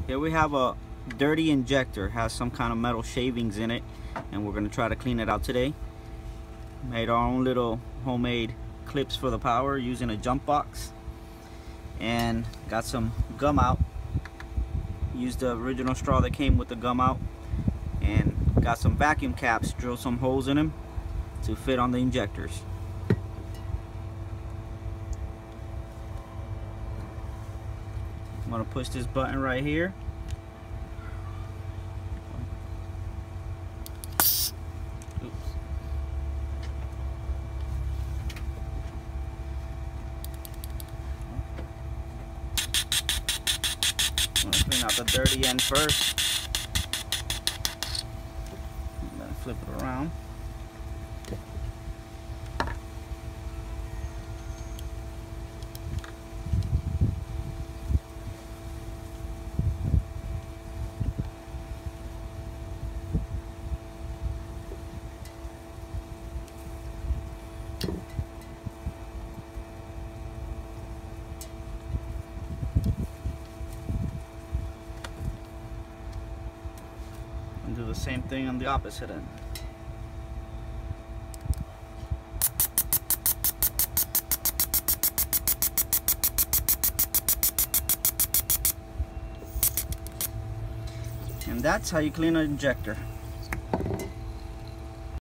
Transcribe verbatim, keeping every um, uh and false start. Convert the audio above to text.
Here we have a dirty injector. It has some kind of metal shavings in it, and we're going to try to clean it out today. Made our own little homemade clips for the power using a jump box, and got some gum out. Used the original straw that came with the gum out, and got some vacuum caps, drilled some holes in them to fit on the injectors. I'm going to push this button right here. Oops. I'm going to clean out the dirty end first. And then flip it around. And do the same thing on the opposite end. And that's how you clean an injector.